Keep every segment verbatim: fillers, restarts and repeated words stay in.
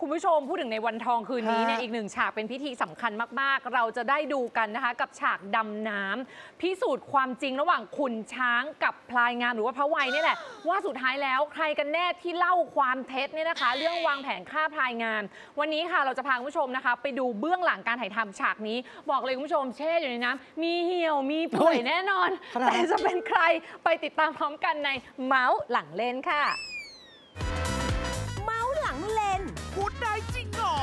คุณผู้ชมพูดถึงในวันทองคืนนี้เนี่ยอีกหนึ่งฉากเป็นพิธีสำคัญมากๆเราจะได้ดูกันนะคะกับฉากดำน้ำพิสูจน์ความจริงระหว่างขุนช้างกับพลายงามหรือว่าพระวัยนี่แหละว่าสุดท้ายแล้วใครกันแน่ที่เล่าความเท็จเนี่ยนะคะเรื่องวางแผนฆ่าพลายงามวันนี้ค่ะเราจะพาคุณผู้ชมนะคะไปดูเบื้องหลังการถ่ายทำฉากนี้บอกเลยคุณผู้ชมแช่อยู่ในน้ำมีเหี่ยวมีเปื่อยแน่นอนแต่จะเป็นใครไปติดตามพร้อมกันในเมาส์หลังเล่นค่ะเมาส์หลังเล่นพูดได้จริงหรอ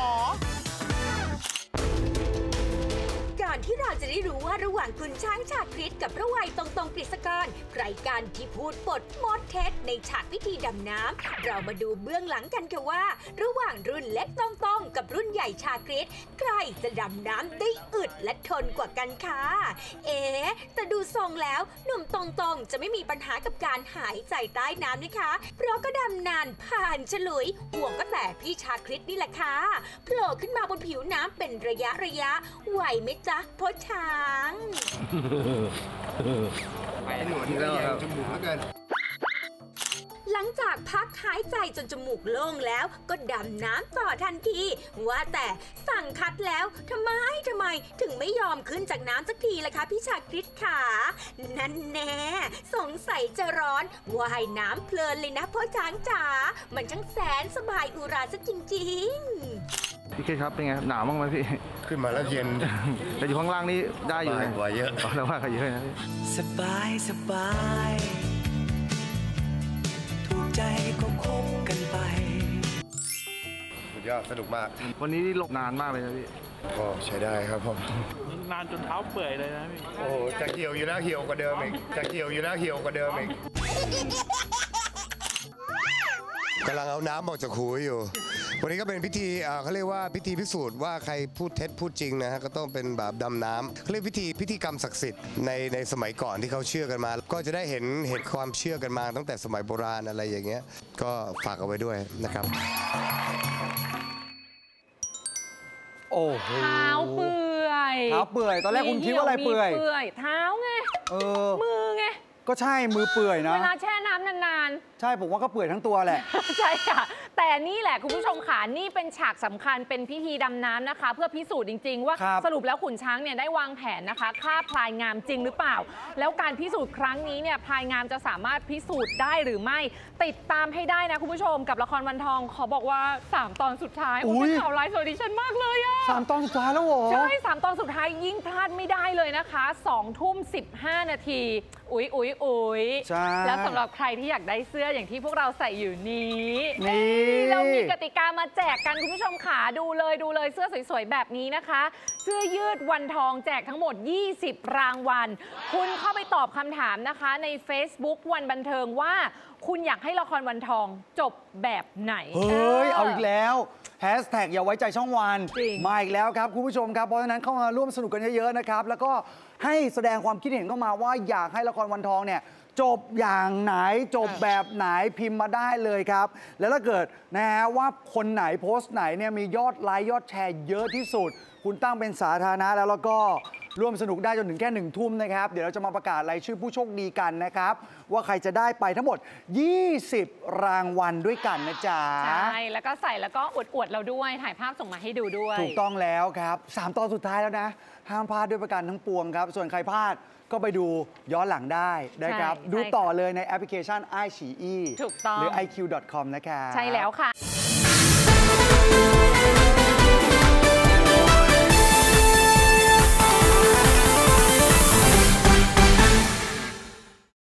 ก่อนที่เราจะได้รู้ว่าระหว่างคุณช้างชาคริตกับพระวัยตรงตรงกฤษกรใครกันที่พูดปดมดเท็จในฉากพิธีดำน้ำเรามาดูเบื้องหลังกันค่ะว่าระหว่างรุ่นเล็กตรงตรงกับรุ่นใหญ่ชาคริตใครจะดำน้ำได้อึดและทนกว่ากันค่ะเอ๊ะแต่ดูทรงแล้วหนุ่มตรงตรงจะไม่มีปัญหากับการหายใจใต้น้ำนะคะเพราะก็ดำนานผ่านฉลุยห่วงก็แต่พี่ชาคริตนี่แหละค่ะโผล่ขึ้นมาบนผิวน้ำเป็นระยะระยะไหวไหมจ๊ะพ่อช้างไปหนวดแล้วจมูกแล้วกันหลังจากพักหายใจจนจมูกโล่งแล้วก็ดำน้ำต่อทันทีว่าแต่สั่งคัดแล้วทำไมทำไมถึงไม่ยอมขึ้นจากน้ำสักทีล่ะคะพี่ชาคริตขานั่นแน่สงสัยจะร้อนว่ายน้ำเพลินเลยนะพ่อช้างจ๋ามันช่างแสนสบายอุราซะจริงๆพี่เคครับเป็นไงหนาวบ้างไหมพี่ขึ้นมาแล้วเย็นแต่อยู่ข้างล่างนี่ได้อยู่เลยกว่าเยอะแล้วว่ากันเยอะนะสบายสบายถูกใจก็คบกันไปสุดยอดสนุกมากวันนี้ลงนานมากเลยนะพี่ก็ใช้ได้ครับผมนานจนเท้าเปื่อยเลยนะพี่โอ้จะเหี่ยวอยู่แล้วเหี่ยวกว่าเดิมอีกจะเหี่ยวอยู่แล้วเหี่ยวกว่าเดิมอีกกำลังเอาน้ำออกจากหูอยู่วันนี้ก็เป็นพิธีเขาเรียกว่าพิธีพิสูจน์ว่าใครพูดเท็จพูดจริงนะฮะก็ต้องเป็นแบบดำน้ำเขาเรียกพิธีพิธีกรรมศักดิ์สิทธิ์ในในสมัยก่อนที่เขาเชื่อกันมาก็จะได้เห็นเห็นความเชื่อกันมาตั้งแต่สมัยโบราณอะไรอย่างเงี้ยก็ฝากเอาไว้ด้วยนะครับโอ้โหเท้าเปื่อยเท้าเปื่อยตอนแรกคุณคิดว่าอะไรเปื่อยเท้าไงเออมือไงก็ใช่มือเปื่อยนะเวลาแช่น้ำนานๆใช่ผมว่าก็เปื่อยทั้งตัวแหละใช่ค่ะแต่นี่แหละคุณผู้ชมค่ะนี่เป็นฉากสำคัญเป็นพิธีดำน้ำนะคะเพื่อพิสูจน์จริงๆว่าสรุปแล้วขุนช้างเนี่ยได้วางแผนนะคะฆ่าพลายงามจริงหรือเปล่าแล้วการพิสูจน์ครั้งนี้เนี่ยพลายงามจะสามารถพิสูจน์ได้หรือไม่ติดตามให้ได้นะคุณผู้ชมกับละครวันทองขอบอกว่าสามตอนสุดท้ายโอ้ยข่าวร้ายสวัสดีฉันมากเลยอะสามตอนสุดท้ายแล้วเหรอใช่สามตอนสุดท้ายยิ่งพลาดไม่ได้เลยนะคะสองทุ่มสิบห้านาทีอุ๊ยอุ๊ยอุ๊ยแล้วสำหรับใครที่อยากได้เสื้ออย่างที่พวกเราใส่อยู่นี้นี่เรามีกติกามาแจกกันคุณผู้ชมขาดูเลยดูเลยเสื้อสวยๆแบบนี้นะคะเสื้อยืดวันทองแจกทั้งหมดยี่สิบรางวัลคุณเข้าไปตอบคำถามนะคะใน Facebook วันบันเทิงว่าคุณอยากให้ละครวันทองจบแบบไหนเฮ้ยเอาอีกแล้วแฮชแท็กอย่าไว้ใจช่องวันมาอีกแล้วครับคุณผู้ชมครับเพราะฉะนั้นเข้ามาร่วมสนุกกันเยอะๆนะครับแล้วก็ให้แสดงความคิดเห็นเข้ามาว่าอยากให้ละครวันทองเนี่ยจบอย่างไหนจบแบบไหนพิมพ์มาได้เลยครับแล้วถ้าเกิดนะฮะว่าคนไหนโพสต์ไหนเนี่ยมียอดไลค์ยอดแชร์เยอะที่สุดคุณตั้งเป็นสาธารณะแล้วแล้วก็ร่วมสนุกได้จนถึงแค่หนึ่งทุ่มนะครับเดี๋ยวเราจะมาประกาศรายชื่อผู้โชคดีกันนะครับว่าใครจะได้ไปทั้งหมดยี่สิบรางวัลด้วยกันนะจ๊ะใช่แล้วก็ใส่แล้วก็อวดๆเราด้วยถ่ายภาพส่งมาให้ดูด้วยถูกต้องแล้วครับสามตอนสุดท้ายแล้วนะห้ามพลาดด้วยประการทั้งปวงครับส่วนใครพลาดก็ไปดูย้อนหลังได้นะครับดูต่อเลยในแอปพลิเคชัน ไอ ซี อีถูกต้องหรือ ไอ คิว ดอท คอม นะครับใช่แล้วค่ะ